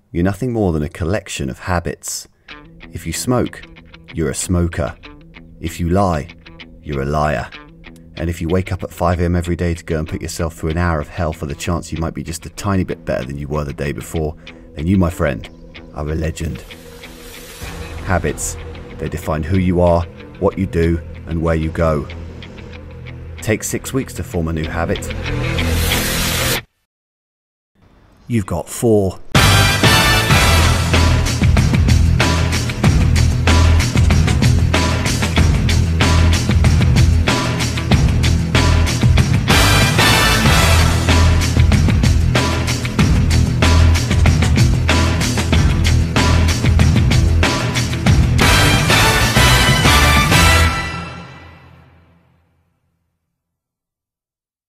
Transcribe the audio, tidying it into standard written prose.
You're nothing more than a collection of habits. If you smoke, you're a smoker. If you lie, you're a liar. And if you wake up at 5 AM every day to go and put yourself through an hour of hell for the chance you might be just a tiny bit better than you were the day before, then you, my friend, are a legend. Habits, they define who you are, what you do, and where you go. Take 6 weeks to form a new habit. You've got 4.